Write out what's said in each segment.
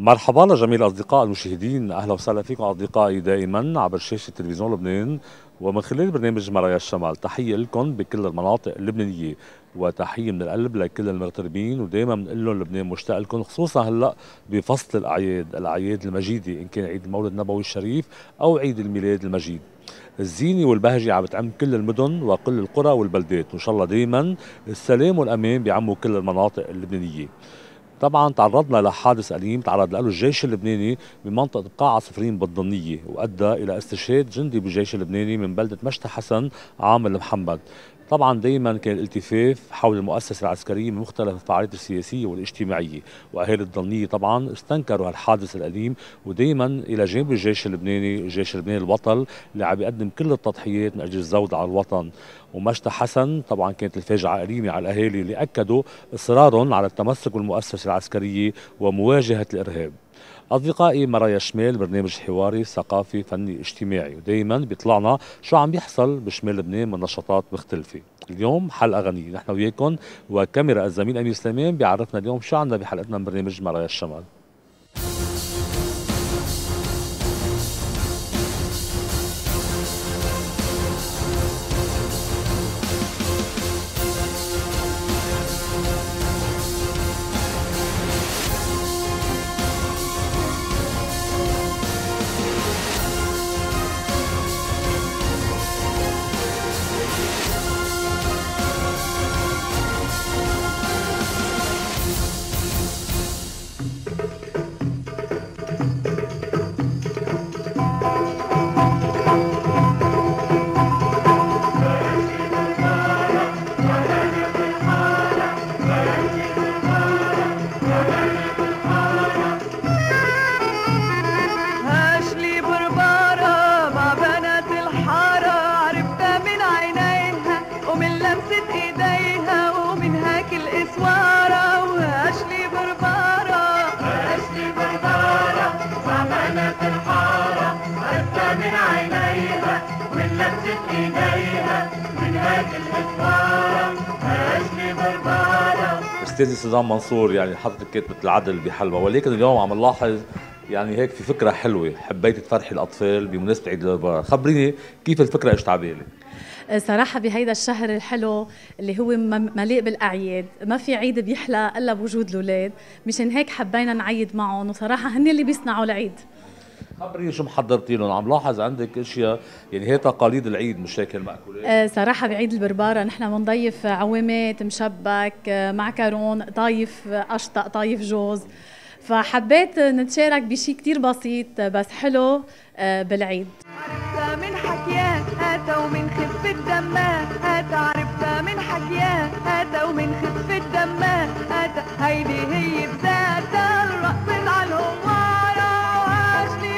مرحبا لجميع الأصدقاء المشاهدين، أهلا وسهلا فيكم أصدقائي دائما عبر شاشة تلفزيون لبنان ومن خلال برنامج مرايا الشمال. تحية لكم بكل المناطق اللبنانية وتحية من القلب لكل المغتربين، ودائما بنقول لهم لبنان مشتاق لكم، خصوصا هلا بفصل الأعياد المجيدة، إن كان عيد المولد النبوي الشريف أو عيد الميلاد المجيد. الزينة والبهجة عم بتعم كل المدن وكل القرى والبلدات، وإن شاء الله دائما السلام والأمان بيعموا كل المناطق اللبنانية. طبعا تعرضنا لحادث أليم تعرض له الجيش اللبناني بمنطقة قاعة صفرين بالضنية، وأدى إلى استشهاد جندي بالجيش اللبناني من بلدة مشتى حسن عامل محمد. طبعا دائما كان الالتفاف حول المؤسسة العسكرية من مختلف الفعاليات السياسية والاجتماعية، وأهالي الضنية طبعا استنكروا هالحادث الأليم، ودائما إلى جانب الجيش اللبناني، الجيش اللبناني البطل اللي عم يقدم كل التضحيات من أجل الزود على الوطن. ومشتى حسن طبعا كانت الفاجعة أليمة على الأهالي اللي أكدوا إصرارهم على التمسك بالمؤسسة العسكرية ومواجهة الإرهاب. أصدقائي، مرايا شمال برنامج حواري ثقافي فني اجتماعي، ودايما بيطلعنا شو عم بيحصل بشمال لبنان من نشاطات مختلفة. اليوم حلقة غنية نحن وياكم، وكاميرا الزميل أمير سليمان بيعرفنا اليوم شو عندنا بحلقتنا من برنامج مرايا الشمال. استاذي سوزان منصور، يعني حضرتك كاتبة العدل بحلوى، ولكن اليوم عم نلاحظ يعني هيك في فكرة حلوة، حبيت تفرحي الأطفال بمناسبة عيد البربرة. خبريني كيف الفكرة اجت على بالك؟ صراحة بهيدا الشهر الحلو اللي هو مليء بالأعياد، ما في عيد بيحلى إلا بوجود الأولاد، مشان هيك حبينا نعيد معهم، وصراحة هن اللي بيصنعوا العيد. خبريني شو محضرتي لهم؟ عم لاحظ عندك اشياء، يعني هي تقاليد العيد مش هيك المأكولات؟ صراحة بعيد البربارة نحن بنضيف عوامات، مشبك، معكرون، طايف قشطة، طايف جوز، فحبيت نتشارك بشي كتير بسيط بس حلو بالعيد. عرفت من حكياتها ومن خفة دماتها، عرفت من حكياتها ومن خفة دماتها، هيدي هي بذاتها الرقص على الهوارة، وعاشلي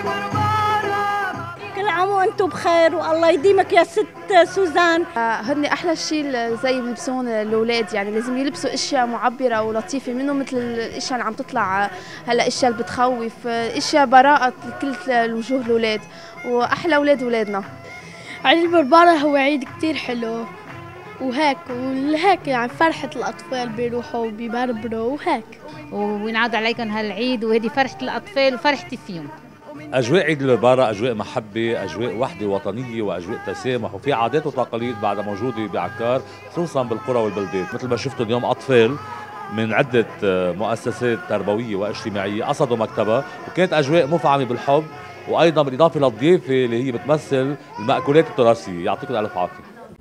بربارة. كل عام وانتم بخير والله يديمك يا ست سوزان. هن احلى شيء زي بيلبسون الاولاد، يعني لازم يلبسوا اشياء معبره ولطيفه، منه مثل الاشياء اللي عم تطلع هلا، اشياء اللي بتخوف، اشياء براءه لكل الوجوه الاولاد، واحلى اولاد اولادنا. عيد البربارة هو عيد كتير حلو وهيك يعني فرحة الأطفال بيروحوا بيبربروا وهيك، وينعاد عليكم هالعيد، وهذه فرحة الأطفال وفرحتي فيهم. أجواء عيد البربرة أجواء محبة، أجواء وحدة وطنية، وأجواء تسامح، وفي عادات وتقاليد بعدها موجودة بعكار خصوصا بالقرى والبلدات. مثل ما شفتوا اليوم أطفال من عدة مؤسسات تربوية واجتماعية قصدوا مكتبها، وكانت أجواء مفعمة بالحب، وأيضا بالإضافة للضيافة اللي هي بتمثل المأكولات التراثية. يعطيكم ألف عافية.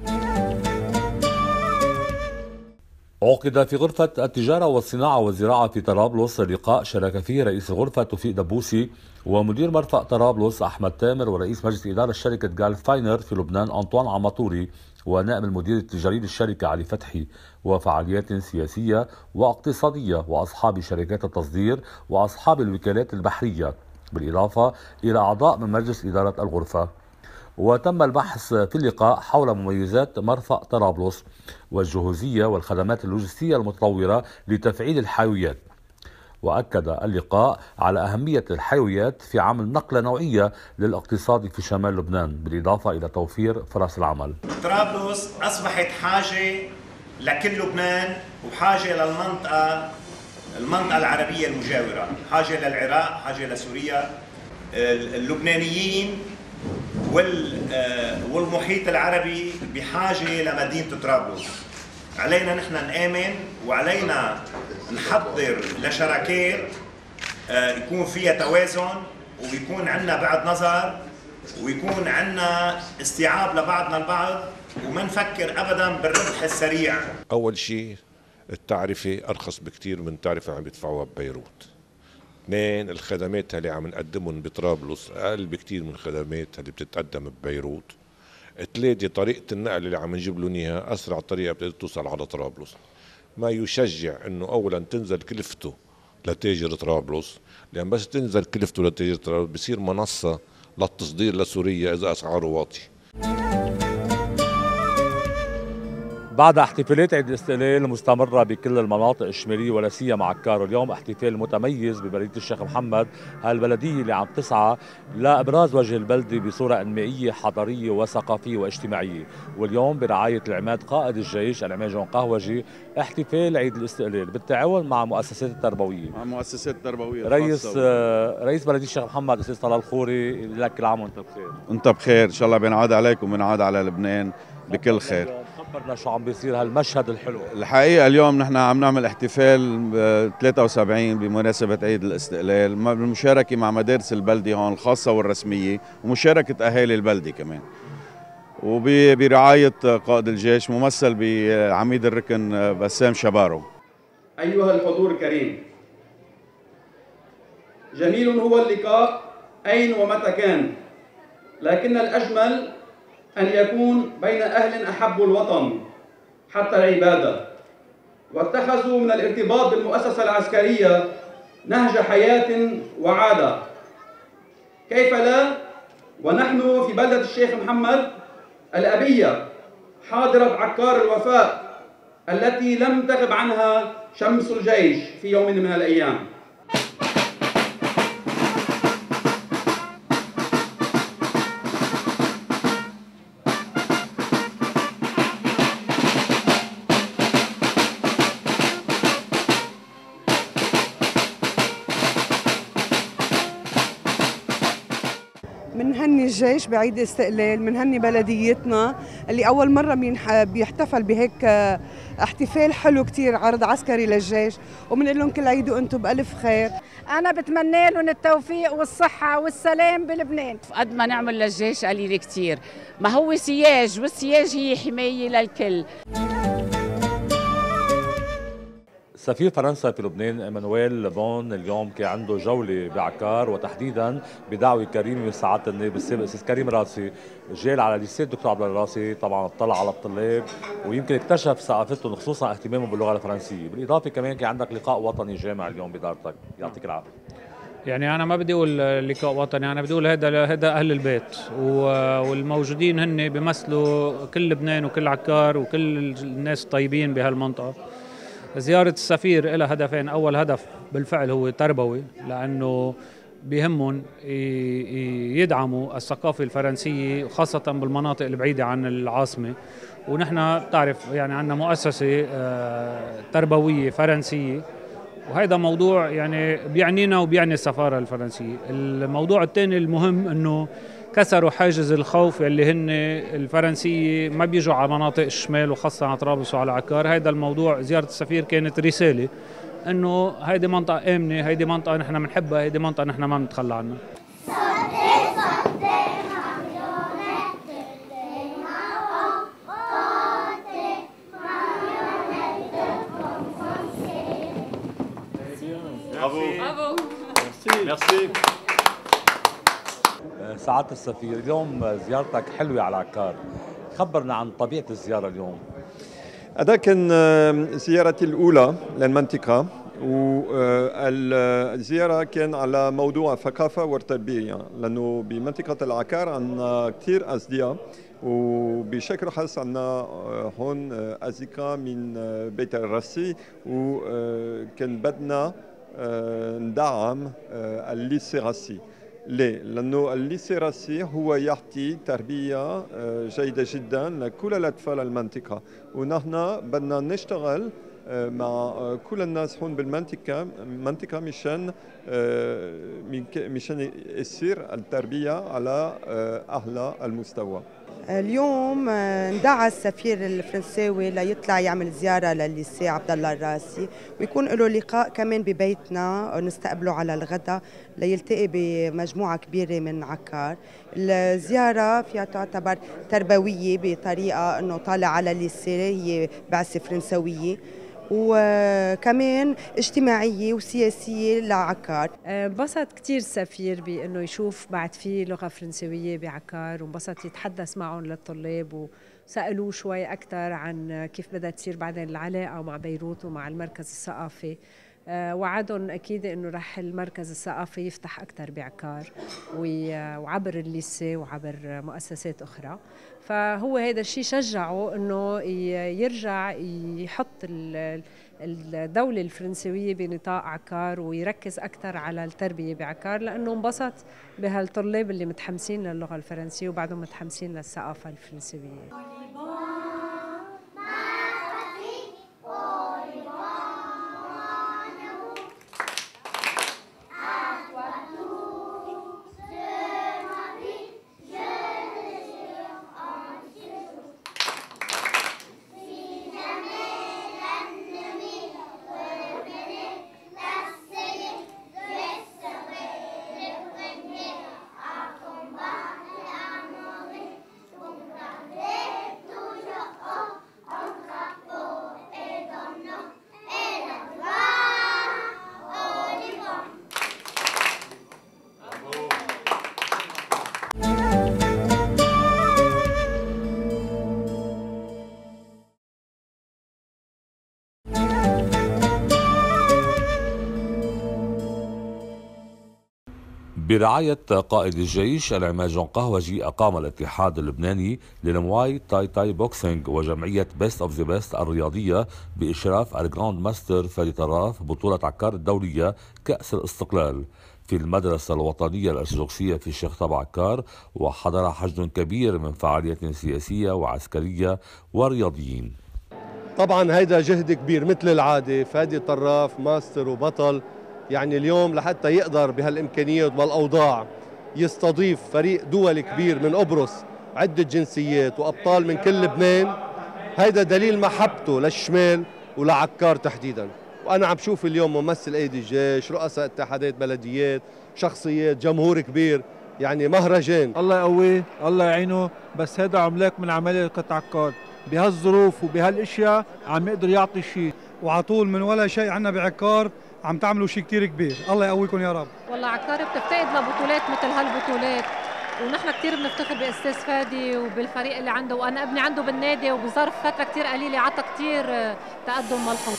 عقد في غرفة التجارة والصناعة والزراعة في طرابلس لقاء شارك فيه رئيس الغرفة توفيق دبوسي ومدير مرفأ طرابلس أحمد تامر، ورئيس مجلس إدارة شركة جالف فاينر في لبنان أنطوان عماطوري، ونائب المدير التجاري للشركة علي فتحي، وفعاليات سياسية واقتصادية، وأصحاب شركات التصدير وأصحاب الوكالات البحرية، بالإضافة إلى أعضاء من مجلس إدارة الغرفة. وتم البحث في اللقاء حول مميزات مرفأ طرابلس والجهوزية والخدمات اللوجستية المتطورة لتفعيل الحيويات. وأكد اللقاء على أهمية الحيويات في عمل نقلة نوعية للاقتصاد في شمال لبنان، بالإضافة إلى توفير فرص العمل. طرابلس أصبحت حاجة لكل لبنان وحاجة للمنطقة المنطقة العربية المجاورة، حاجة للعراق، حاجة لسوريا. اللبنانيين والمحيط العربي بحاجة لمدينة طرابلس. علينا نحن نآمن وعلينا نحضر لشراكات يكون فيها توازن ويكون عندنا بعد نظر ويكون عندنا استيعاب لبعضنا البعض وما نفكر ابدا بالربح السريع. اول شيء التعرفه ارخص بكثير من التعرفه اللي عم يدفعوها ببيروت. اثنين، الخدمات اللي عم نقدمهم بطرابلس اقل بكثير من الخدمات اللي بتتقدم ببيروت. ثلاثة، طريقة النقل اللي عم نجيب لهم اياها اسرع طريقة بتقدر توصل على طرابلس. ما يشجع انه اولا تنزل كلفته لتاجر طرابلس، لان بس تنزل كلفته لتاجر طرابلس بصير منصة للتصدير لسوريا اذا اسعاره واطي. بعد احتفالات عيد الاستقلال المستمرة بكل المناطق الشمالية ولا سيما عكار، اليوم احتفال متميز ببلدية الشيخ محمد، هالبلدية اللي عم تسعى لابراز وجه البلدة بصورة انمائية حضارية وثقافية واجتماعية، واليوم برعاية العماد قائد الجيش العماد جون قهوجي احتفال عيد الاستقلال بالتعاون مع مؤسسات التربوية. رئيس بلدية الشيخ محمد استاذ طلال الخوري، لك كل عام وانت بخير. انت بخير، ان شاء الله بينعاد عليكم وبينعاد على لبنان بكل خير. خبرنا شو عم بيصير هالمشهد الحلو. الحقيقة اليوم نحن عم نعمل احتفال 73 بمناسبة عيد الاستقلال بالمشاركة مع مدارس البلدة هون الخاصة والرسمية ومشاركة أهالي البلدة كمان، وبرعاية قائد الجيش ممثل بعميد الركن بسام شبارو. أيها الحضور الكريم، جميل هو اللقاء أين ومتى كان، لكن الأجمل أن يكون بين أهل أحبوا الوطن حتى العبادة واتخذوا من الارتباط بالمؤسسة العسكرية نهج حياة وعادة. كيف لا ونحن في بلدة الشيخ محمد الأبية حاضرة عكار الوفاء التي لم تغب عنها شمس الجيش في يوم من الأيام. منهني الجيش بعيد الاستقلال، منهني بلديتنا اللي أول مرة بيحتفل بهيك احتفال حلو كتير، عرض عسكري للجيش، وبنقول لهم كل عيد وأنتم بألف خير. أنا بتمنى لهم التوفيق والصحة والسلام بلبنان. قد ما نعمل للجيش قليل كتير، ما هو سياج، والسياج هي حماية للكل. سفير فرنسا في لبنان ايمانويل بون اليوم كان عنده جوله بعكار، وتحديدا بدعوه كريمه من سعاده النائب السابق الاستاذ كريم راسي، جال على ليسيه الدكتور عبد الله الراسي، طبعا اطلع على الطلاب ويمكن اكتشف ثقافتهم خصوصا اهتمامهم باللغه الفرنسيه، بالاضافه كمان كان عندك لقاء وطني جامع اليوم بدارتك، يعطيك العافيه. يعني انا ما بدي اقول لقاء وطني، انا بدي اقول هذا اهل البيت، والموجودين هن بيمثلوا كل لبنان وكل عكار وكل الناس الطيبين بهالمنطقه. زيارة السفير لها هدفين، أول هدف بالفعل هو تربوي، لأنه بيهمهم يدعموا الثقافة الفرنسية خاصة بالمناطق البعيدة عن العاصمة، ونحن بتعرف يعني عندنا مؤسسة تربوية فرنسية، وهذا موضوع يعني بيعنينا وبيعني السفارة الفرنسية. الموضوع الثاني المهم أنه كسروا حاجز الخوف اللي هن الفرنسية ما بيجوا على مناطق الشمال وخاصة على طرابلس وعلى عكار. هذا الموضوع زيارة السفير كانت رسالة انه هيدي منطقة آمنة، هيدي منطقة نحن بنحبها، هيدي منطقة نحن ما بنتخلى عنها. سعادة السفير، اليوم زيارتك حلوة على عكار، خبرنا عن طبيعة الزيارة اليوم. هذا كان زيارتي الأولى للمنطقة، والزيارة كان على موضوع ثقافة والتربية، لأنه بمنطقة العكار عندنا كثير أصدقاء، وبشكل خاص عندنا هون أصدقاء من بيت الراسي، وكان بدنا ندعم الليسي راسي. ليه؟ لأنه الليسي راسي هو يعطي تربية جيدة جدا لكل الأطفال المنطقة، ونحن بدنا نشتغل مع كل الناس هون بالمنطقة مشان يصير التربية على أعلى المستوى. اليوم اندعى السفير الفرنساوي ليطلع يعمل زيارة للليسي عبد الله الراسي، ويكون له لقاء كمان ببيتنا نستقبله على الغداء ليلتقي بمجموعة كبيرة من عكار. الزيارة فيها تعتبر تربوية بطريقة انه طالع على الليسي، هي بعثة فرنسوية، وكمان اجتماعية وسياسية لعكار. انبسط كتير السفير بأنه يشوف بعد فيه لغة فرنسوية بعكار، وانبسط يتحدث معهم للطلاب وسألوه شوي أكثر عن كيف بدها تصير بعدين العلاقة مع بيروت ومع المركز الثقافي. وعدهم أكيد أنه رح المركز الثقافي يفتح أكثر بعكار وعبر الليسي وعبر مؤسسات أخرى. فهو هذا الشيء شجعه أنه يرجع يحط الدولة الفرنسوية بنطاق عكار ويركز أكثر على التربية بعكار، لأنه انبسط بهالطلاب اللي متحمسين للغة الفرنسية وبعدهم متحمسين للثقافة الفرنسوية. برعاية قائد الجيش العماد جون قهوجي أقام الاتحاد اللبناني للمواي تاي تاي بوكسينج وجمعية بيست اوف ذا بيست الرياضية بإشراف الجراند ماستر فادي طراف بطولة عكار الدولية كأس الاستقلال في المدرسة الوطنية الأرثوذكسية في الشيخ طبع عكار، وحضر حشد كبير من فعاليات سياسية وعسكرية ورياضيين. طبعا هيدا جهد كبير مثل العادة، فادي طراف ماستر وبطل، يعني اليوم لحتى يقدر بهالإمكانيات والأوضاع يستضيف فريق دول كبير من قبرص عدة جنسيات وأبطال من كل لبنان، هيدا دليل محبته للشمال ولعكار تحديدا. وأنا عم بشوف اليوم ممثل أيدي الجيش، رؤساء اتحادات بلديات، شخصيات، جمهور كبير، يعني مهرجان. الله يقويه، الله يعينه، بس هذا عملاق من عمالقة عكار بهالظروف وبهالاشياء عم يقدر يعطي شيء، وعلى طول من ولا شيء عنا بعكار عم تعملوا شيء كتير كبير. الله يقويكم يا رب. والله عكار بتفتقد لبطولات مثل هالبطولات، ونحن كتير بنفتخر باستاذ فادي وبالفريق اللي عنده، وانا ابني عنده بالنادي وبظرف فتره كتير قليله عطى كتير تقدم ملحوظ.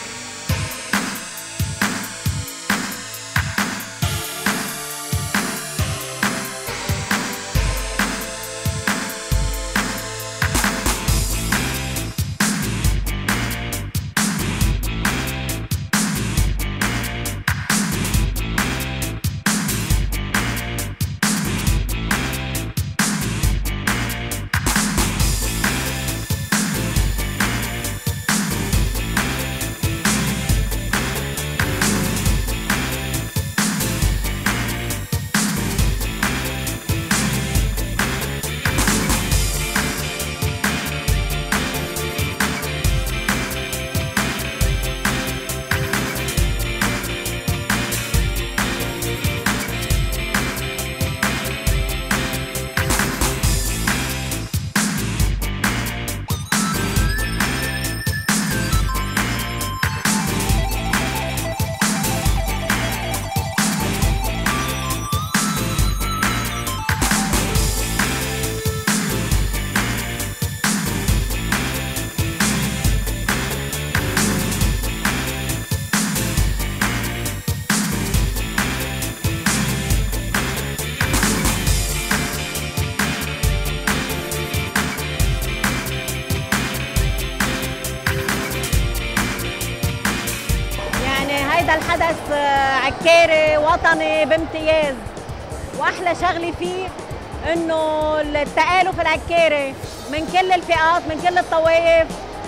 هيدا الحدث عكاري وطني بامتياز، واحلى شغله فيه انه التآلف العكاري من كل الفئات من كل الطوائف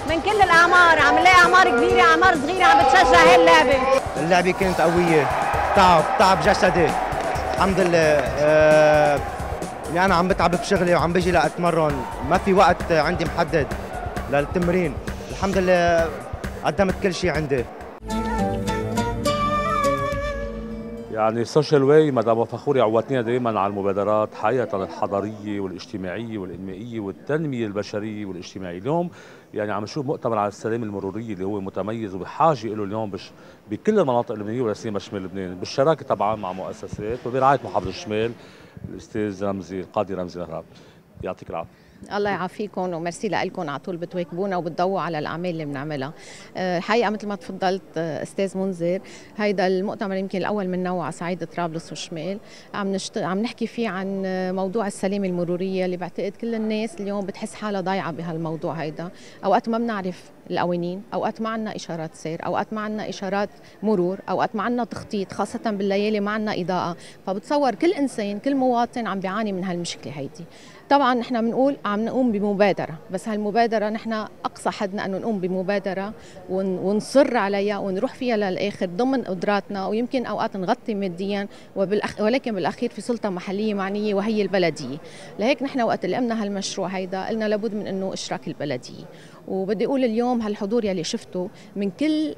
من كل الاعمار، عم نلاقي اعمار كبيره، اعمار صغيره عم بتشجع هاي اللعبه. اللعبه كانت قويه، تعب جسدي الحمد لله. يعني انا عم بتعب بشغلي وعم بجي لاتمرن، ما في وقت عندي محدد للتمرين. الحمد لله قدمت كل شيء عندي. يعني سوشيال واي مدام فخوري عودتنا دائما على المبادرات حقيقه الحضاريه والاجتماعيه والانمائيه والتنميه البشريه والاجتماعيه. اليوم يعني عم نشوف مؤتمر على السلام المروريه اللي هو متميز وبحاجه له اليوم بكل المناطق اللبنانيه ولا سيما شمال لبنان، بالشراكه طبعا مع مؤسسات وبرعايه محافظ الشمال الاستاذ رمزي القاضي رمزي نهراب. يعطيك العافيه. الله يعافيكم وميرسي لكم على طول بتواكبونا وبتضووا على الاعمال اللي بنعملها. الحقيقه مثل ما تفضلت استاذ منذر، هيدا المؤتمر يمكن الاول من نوعه على صعيد طرابلس والشمال، عم نحكي فيه عن موضوع السلامه المروريه اللي بعتقد كل الناس اليوم بتحس حالها ضايعه بهالموضوع. هيدا اوقات ما بنعرف القوانين، اوقات ما عندنا اشارات سير، اوقات ما عندنا اشارات مرور، اوقات ما عندنا تخطيط، خاصه بالليالي ما عندنا اضاءه، فبتصور كل انسان كل مواطن عم بيعاني من هالمشكله هيدي. طبعا نحن بنقول عم نقوم بمبادره، بس هالمبادره نحن اقصى حدنا انه نقوم بمبادره ونصر عليها ونروح فيها للاخر ضمن قدراتنا، ويمكن اوقات نغطي ماديا ولكن بالاخير في سلطه محليه معنيه وهي البلديه. لهيك نحن وقت اللي قمنا هالمشروع هيدا قلنا لابد من انه اشراك البلديه. وبدي اقول اليوم هالحضور يلي شفته من كل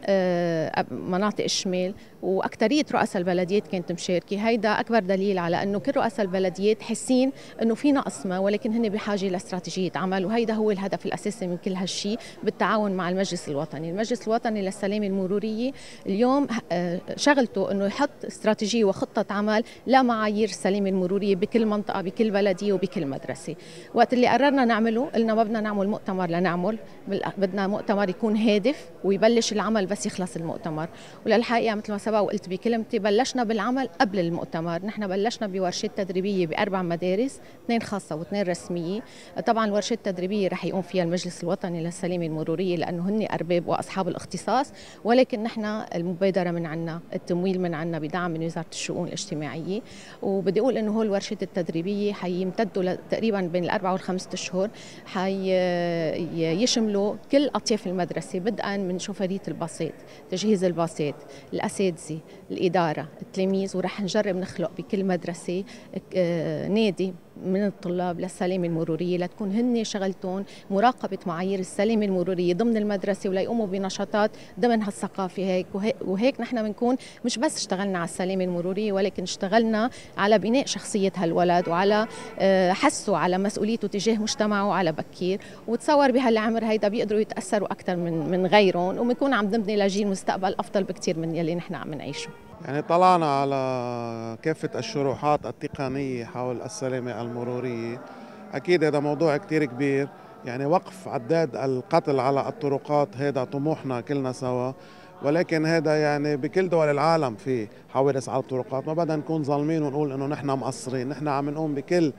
مناطق الشمال واكثريه رؤساء البلديات كانت مشاركه، هيدا اكبر دليل على انه كل رؤساء البلديات حاسين انه في نقص ما، ولكن هن بحاجه لاستراتيجيه عمل، وهيدا هو الهدف الاساسي من كل هالشيء بالتعاون مع المجلس الوطني. المجلس الوطني للسلامه المروريه اليوم شغلته انه يحط استراتيجيه وخطه عمل لمعايير السلامه المروريه بكل منطقه بكل بلديه وبكل مدرسه. وقت اللي قررنا نعمله قلنا ما بدنا نعمل مؤتمر لنعمل، بدنا مؤتمر يكون هادف ويبلش العمل بس يخلص المؤتمر. وللحقيقه مثل ما سبق وقلت بكلمتي بلشنا بالعمل قبل المؤتمر. نحن بلشنا بورشات تدريبيه ب4 مدارس، 2 خاصه و2 رسميه. طبعا الورشات التدريبيه رح يقوم فيها المجلس الوطني للسلامه المروريه لانه هن ارباب واصحاب الاختصاص، ولكن نحن المبادره من عنا، التمويل من عنا بدعم من وزاره الشؤون الاجتماعيه. وبدي اقول انه هو الورشات التدريبيه حيمتدوا تقريبا بين ال4 و5 اشهر، يشملوا كل اطياف المدرسه بدءا من شوفيريه الباصات، تجهيز الباصات، الاساتذه، الاداره، التلاميذ، ورح نجرب نخلق بكل مدرسه نادي من الطلاب للسلامه المروريه لتكون هن شغلتهم مراقبه معايير السلامه المروريه ضمن المدرسه وليقوموا بنشاطات ضمن هالثقافه وهيك نحن بنكون مش بس اشتغلنا على السلامه المروريه ولكن اشتغلنا على بناء شخصيه هالولد وعلى حسه على مسؤوليته تجاه مجتمعه على بكير. وتصور بهالعمر هيدا بيقدروا يتاثروا اكثر من غيرهم، وبنكون عم نبني لجيل مستقبل افضل بكثير من يلي نحن عم نعيشه. يعني طلعنا على كافة الشروحات التقنية حول السلامة المرورية. أكيد هذا موضوع كتير كبير، يعني وقف عداد القتل على الطرقات هذا طموحنا كلنا سوا، ولكن هذا يعني بكل دول العالم في حوادث على الطرقات. ما بدنا نكون ظالمين ونقول إنه نحن مقصرين، نحن عم نقوم بكل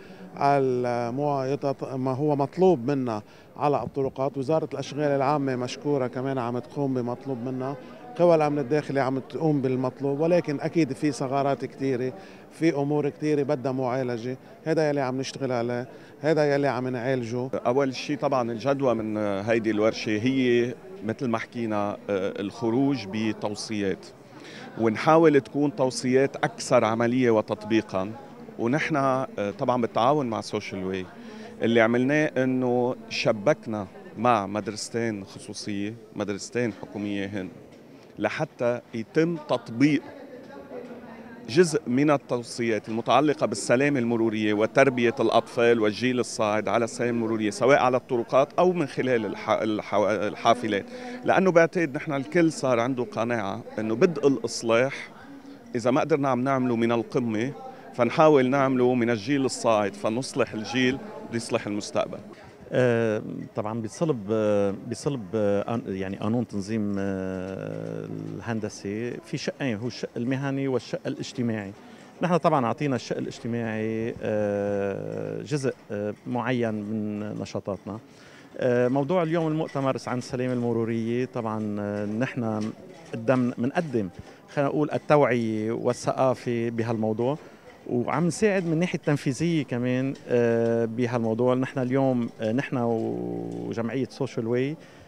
ما هو مطلوب منا على الطرقات. وزارة الأشغال العامة مشكورة كمان عم تقوم بمطلوب منا، قوى الأمن الداخلي عم تقوم بالمطلوب، ولكن أكيد في ثغرات كثيرة، في أمور كثيرة بدها معالجة. هذا يلي عم نشتغل عليه، هذا يلي عم نعالجه. أول شيء طبعا الجدوى من هيدي الورشة هي مثل ما حكينا الخروج بتوصيات، ونحاول تكون توصيات أكثر عملية وتطبيقا. ونحن طبعا بالتعاون مع سوشيال واي اللي عملناه انه شبكنا مع مدرستين خصوصية، مدرستين حكومية هن، لحتى يتم تطبيق جزء من التوصيات المتعلقة بالسلامة المرورية وتربية الأطفال والجيل الصاعد على السلامة المرورية سواء على الطرقات أو من خلال الحافلات. لأنه بعتقد نحن الكل صار عنده قناعة أنه بدء الإصلاح إذا ما قدرنا عم نعمله من القمة فنحاول نعمله من الجيل الصاعد، فنصلح الجيل ليصلح المستقبل. طبعا بصلب يعني قانون تنظيم الهندسي في شقين، هو الشق المهني والشق الاجتماعي. نحن طبعا اعطينا الشق الاجتماعي جزء معين من نشاطاتنا. موضوع اليوم المؤتمر عن السلامة المرورية، طبعا نحن بنقدم خلينا نقول التوعية والثقافة بهالموضوع، وعم نساعد من الناحية التنفيذية كمان بهالموضوع. نحن اليوم نحن وجمعية سوشيال واي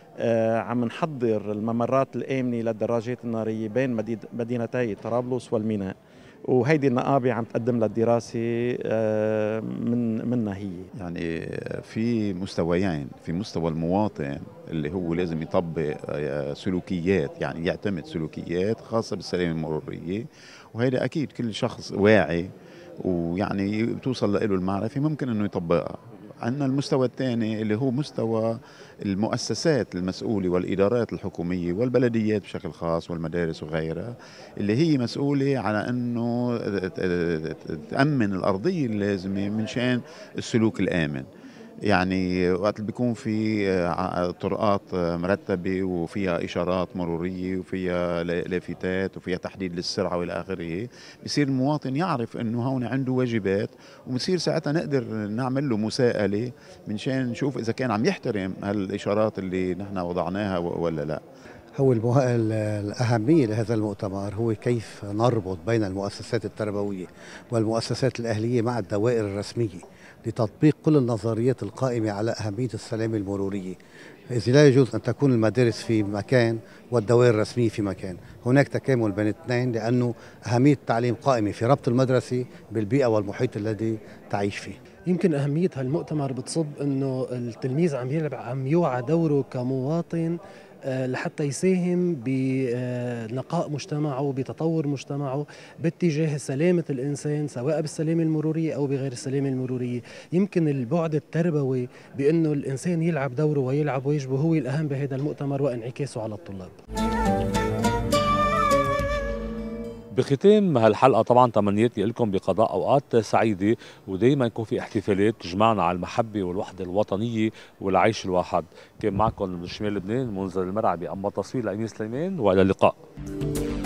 عم نحضر الممرات الآمنة للدراجات النارية بين مدينتي طرابلس والميناء، وهيدي النقابة عم تقدم للدراسة منها هي. يعني في مستويين، في مستوى المواطن اللي هو لازم يطبق سلوكيات، يعني يعتمد سلوكيات خاصة بالسلامة المرورية، وهيدا أكيد كل شخص واعي ويعني بتوصل له المعرفة ممكن أنه يطبقها. عندنا المستوى الثاني اللي هو مستوى المؤسسات المسؤولة والإدارات الحكومية والبلديات بشكل خاص والمدارس وغيرها، اللي هي مسؤولة على أنه تأمن الأرضية اللازمة من شان السلوك الآمن. يعني وقت اللي بيكون في طرقات مرتبة وفيها إشارات مرورية وفيها لافتات وفيها تحديد للسرعة والى آخره، بصير المواطن يعرف إنه هون عنده واجبات، وبصير ساعتها نقدر نعمل له مساءلة من شان نشوف إذا كان عم يحترم هالإشارات اللي نحن وضعناها ولا لا. هو الأهمية لهذا المؤتمر هو كيف نربط بين المؤسسات التربوية والمؤسسات الأهلية مع الدوائر الرسمية لتطبيق كل النظريات القائمة على أهمية السلامة المرورية، إذ لا يجوز أن تكون المدارس في مكان والدوائر الرسمية في مكان، هناك تكامل بين الاثنين، لأنه أهمية التعليم قائمة في ربط المدرسة بالبيئة والمحيط الذي تعيش فيه. يمكن أهمية هالمؤتمر بتصب أنه التلميذ عم يوعى دوره كمواطن لحتى يساهم بنقاء مجتمعه، بتطور مجتمعه باتجاه سلامة الإنسان، سواء بالسلامة المرورية أو بغير السلامة المرورية. يمكن البعد التربوي بأنه الإنسان يلعب دوره ويلعب واجبه هو الأهم بهذا المؤتمر وانعكاسه على الطلاب. بختام هالحلقة طبعا تمنياتي لكم بقضاء أوقات سعيدة، ودايما يكون في احتفالات تجمعنا على المحبة والوحدة الوطنية والعيش الواحد. كان معكم من شمال لبنان منذر المرعبي، أما تصوير لأمين سليمان، وإلى اللقاء.